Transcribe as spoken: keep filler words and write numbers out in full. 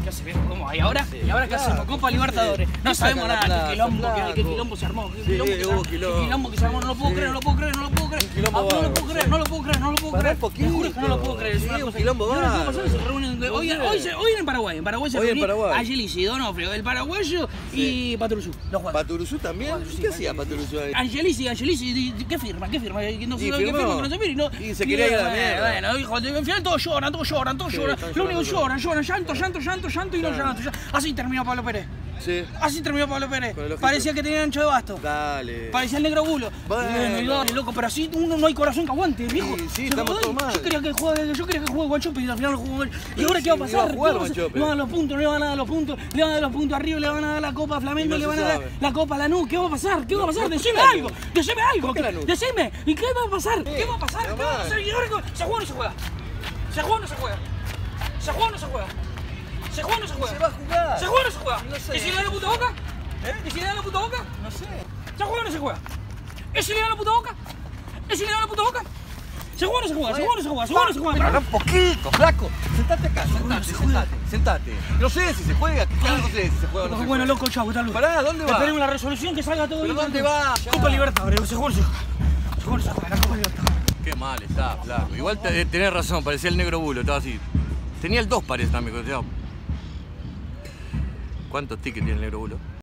¿Qué hace, viejo? ¿Cómo? ¿Y ahora? Sí, ¿Y ahora qué claro, hacemos? Copa Libertadores. No sabemos nada. Qué quilombo, qué, qué quilombo se armó. Qué Sí, quilombo que se hubo armó. Qué quilombo. quilombo que se armó. No lo puedo Sí. creer, no lo puedo creer, no lo puedo creer. Un quilombo Ah, no lo bárbaro, puedo creer, sí. no lo puedo creer, no lo puedo Pará creer. un Te juro que no lo puedo poquito. creer. Es una Sí, un cosa. quilombo ¿Y ahora qué va a pasar? bárbaro. Se reúnen. No Hoy, sé. hoy, se- hoy en Paraguay. En Paraguay se Hoy en reúnen Paraguay. Angelis y Donofrio, el paraguayo y Patrusú. Los jugadores. ¿Paturuzú también? Sí, ¿Qué hacía Paturuzú ahí? Angelisi, Angelisi, ¿qué firma? ¿Qué firma? No sé Y qué firmó. firma, que no se mire. No. Y se quería ir a la Bueno, mierda. Bueno, hijo, al final todos lloran, todos lloran, todos Sí, lloran. están Lo único llorando lloran, lloran, llanto, llanto, llanto, llanto y no Claro. llanto. llanto. Así terminó Pablo Pérez. Sí. Así terminó Pablo Pérez. Con el ojito. Parecía que tenía ancho de basto. Dale. Parecía el negro bulo. Bueno. Bueno, y dale, loco, pero así uno no hay corazón que aguante, viejo. Sí, sí, Se estamos jodó. todos mal. Yo quería que juegue, yo quería que juegue Guanchope y al final no jugó Guanchope. ¿Y Pero ahora sí, qué va a iba a pasar? jugar ¿Qué va a pasar? Guanchope. Le van a dar los puntos, le van a dar los puntos, le van a dar los puntos arriba, le van a dar la Copa a Flamengo, Y no le se van a dar sabe. la Copa a Lanús. ¿Qué va a pasar? ¿Qué va a pasar? ¿por qué Decime Lanús? algo, decime algo. ¿Por qué Lanús? Decime. ¿Y qué va a pasar? ¿Qué va a pasar? Nada ¿Qué va a más. pasar? ¿Y ahora qué? ¿Se juega o no se juega? ¿Se juega o no se juega? ¿Se juega o no se juega? ¿Se juega o no se juega? Se va a jugar. ¿Se juega o no se juega? No sé. ¿Y si le dan la puta boca? ¿Eh? ¿Y si le dan la puta boca? No sé. ¿Se juega o no se juega? ¿Y si le dan la puta boca? ¿Y si le dan la puta boca? ¿Se juega o no se juega? ¿Se juega o no se juega? ¿Se juega o no se juega? Pará un poquito, flaco. Sentate acá, sentate, sentate, sentate. No sé si se juega, claro, no sé si se juega o no se Bueno, juega. loco, chau, hasta luego. Pará, ¿dónde va? Esperemos la resolución que salga todo ¿Pero bien. dónde va? Copa Libertadores, se juega o no se juega. Se juega o no se juega, la Copa Libertadores. Qué mal está, flaco. Igual te- tenés razón, parecía el negro bulo, estaba así. Tenía el dos parece también. o sea, ¿Cuántos tickets tiene el negro bulo?